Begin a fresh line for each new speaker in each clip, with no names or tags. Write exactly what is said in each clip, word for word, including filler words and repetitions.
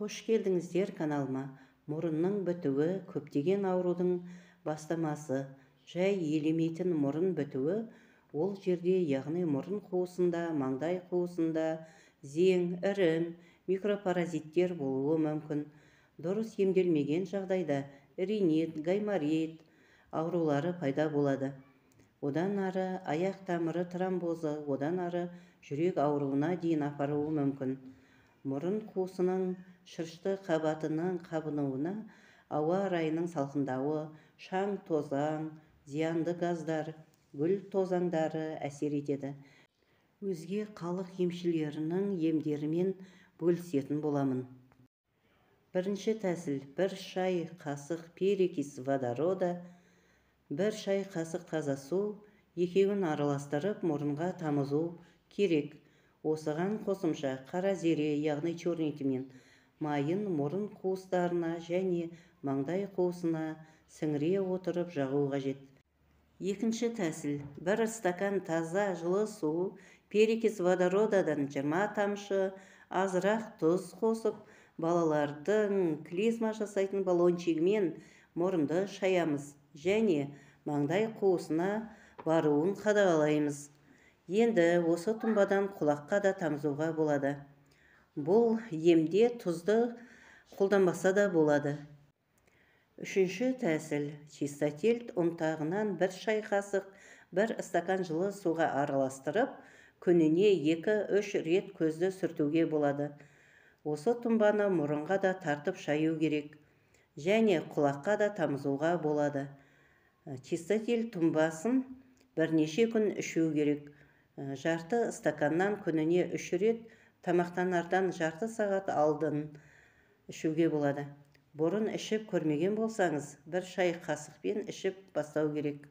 Қош келдіңіздер каналыма. Мұрынның бітуі көптеген аурудың бастамасы. Жай елемейтін мұрын бітуі ол жерде, яғни мұрын қуысында, маңдай қуысында зең, ірің, микропаразиттер болуы мүмкін. Дұрыс емделмеген жағдайда ринит, гайморит аурулары пайда болады. Одан ары аяқ тамыры тромбозы, одан ары жүрек ауруына дейін апаруы мүмкін. Мұрын қуысының шырышты қабатының қабынуына ауа райының салқындауы, шаң, тозаң, зиянды газдар, гүл тозаңдары әсер етеді. Өзге халық емшілерінің емдерімен бөлісетін боламын. Бірінші тәсіл: бір шай қасық перекис водорода, бір шай қасық таза су, екеуін араластырып мұрынға тамызу керек. Осыған қосымша қара зере, яғни черный тмин майын мұрын қуыстарына және маңдай қуысына сіңіре отырып жағу қажет. Екінші тәсіл: бір стакан таза жылы су, перекис водородадан жиырма тамшы, азырақ тұз қосып, балалардың клизма жасайтын баллончигімен мұрынды шаямыз және маңдай қуысына баруын қадағалаймыз. Енді осы тұнбадан құлаққа да тамызуға болады. Бұл емде тұзды қолданбаса да болады. Үшінші тәсіл: чистотел ұнтағынан бір шай қасық бір стакан жылы суға араластырып, күніне екі-үш рет көзді сүртуге болады. Осы тұнбаны мұрынға да тартып шаю керек және құлаққа да тамызуға болады. Чистотел тұнбасын бірнеше күн ішу керек. Жарты стаканнан күніне үш рет, тамақтанардан жарты сағат алдын ішуге болады. Бұрын ішіп көрмеген болсаңыз, бір шай қасықпен ішіп бастау керек.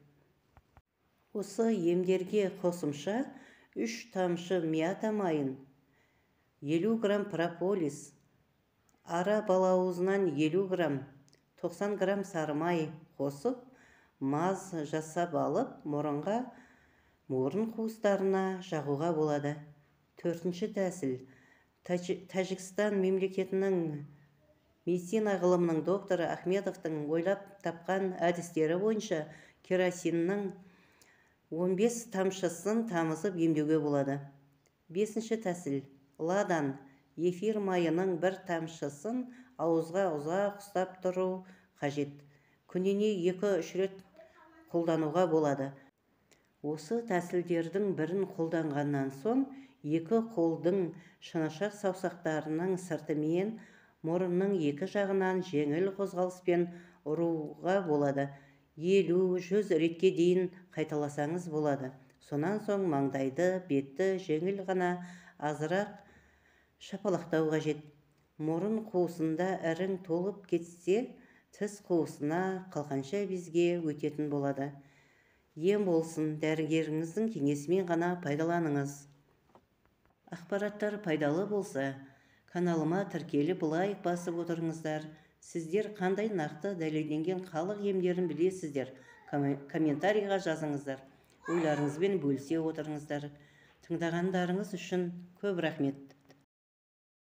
Осы емдерге қосымша үш тамшы мята майын, елу грамм прополис, ара балауызынан елу грамм, тоқсан грамм сары май қосып, маз жасап алып, мұрынға, мұрын қуыстарына жағуға болады. Төртінші тәсіл: Тәжікстан мемлекетінің медицина ғылымының докторы Ахмедовтың ойлап тапқан әдістері бойынша керосиннің он бес тамшысын тамызып емдеуге болады. Бесінші тәсіл: ладан эфир майының бір тамшысын ауызға ұзақ ұстап тұру қажет. Күніне екі-үш рет қолдануға болады. Осы тәсілдердің бірін қолданғаннан соң, екі қолдың шынашақ саусақтарының сыртымен мұрынның екі жағынан жеңіл қозғалыспен ұруға болады. елу-жүз ретке дейін қайталасаңыз болады. Сонан соң маңдайды, бетті жеңіл ғана азырақ шапалақтау қажет. Мұрын қуысында ірің толып кетсе, тіс қуысына қалқанша безге өтетін болады. Ем болсын, дәрігеріңіздің кеңесімен ғана пайдаланыңыз. Ақпараттар пайдалы болса, каналыма тіркеліп лайк басып отырыңыздар. Сіздер қандай нақты дәлелденген халық емдерін білесіздер? Комментарийға жазыңыздар. Ойларыңызбен бөлісе отырыңыздар. Тыңдағандарыңыз үшін көп рахмет.